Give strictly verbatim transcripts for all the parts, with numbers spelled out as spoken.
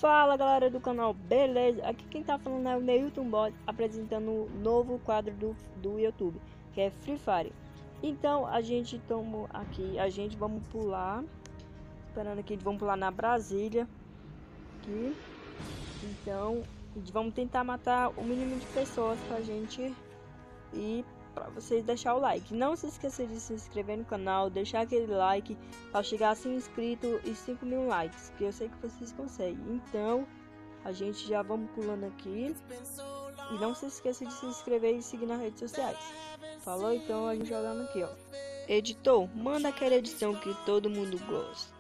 Fala galera do canal, beleza? Aqui quem tá falando é o Neilton Bot, apresentando o novo quadro do, do YouTube, que é Free Fire. Então a gente toma aqui, a gente vamos pular, esperando aqui, vamos pular na Brasília, aqui. Então vamos tentar matar o mínimo de pessoas pra gente e para vocês deixar o like. Não se esqueça de se inscrever no canal, deixar aquele like para chegar a cem inscritos e cinco mil likes, que eu sei que vocês conseguem. Então a gente já vamos pulando aqui e não se esqueça de se inscrever e seguir nas redes sociais. Falou? Então a gente jogando aqui, ó. Editor, manda aquela edição que todo mundo gosta.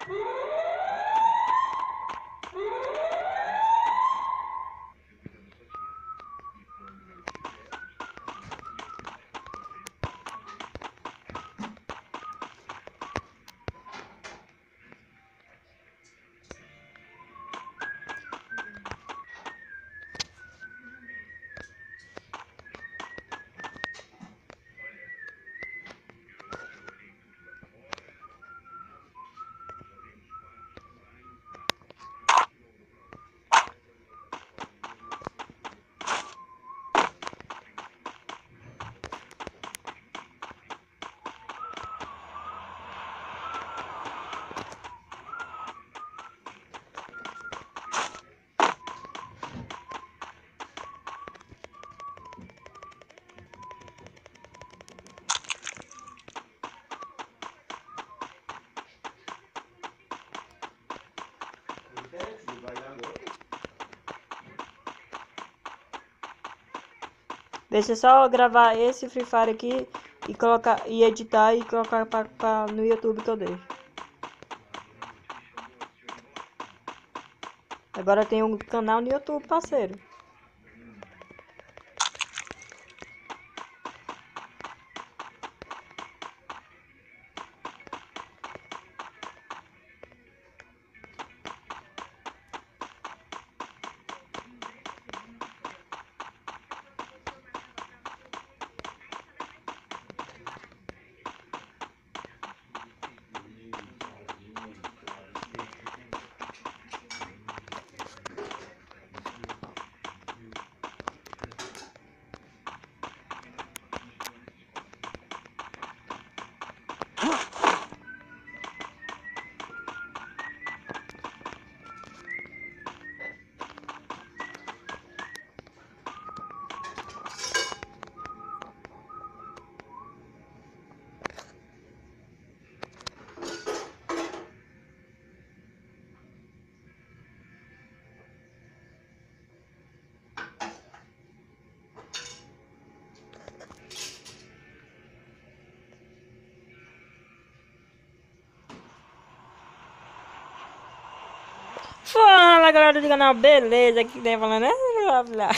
Deixa eu só gravar esse Free Fire aqui e colocar e editar e colocar pra, pra, no YouTube que eu deixo. Agora tem um canal no YouTube, parceiro. Fala galera do canal, beleza? Aqui tem falando, né? Blá, blá.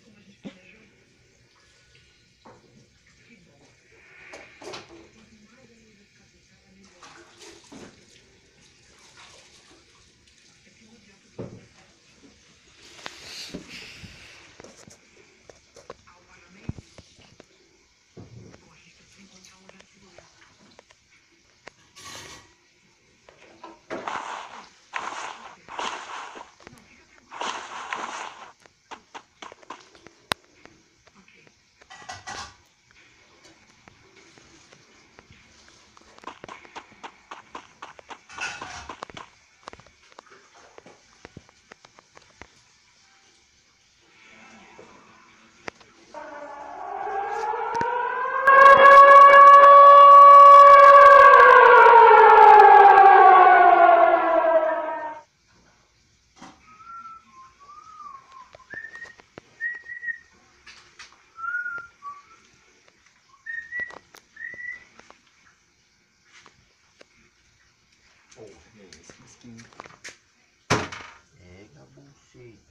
Pega a buceta.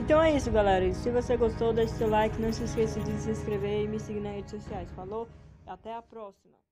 Então é isso, galera. Se você gostou, deixe seu like, não se esqueça de se inscrever e me seguir nas redes sociais. Falou? Até a próxima.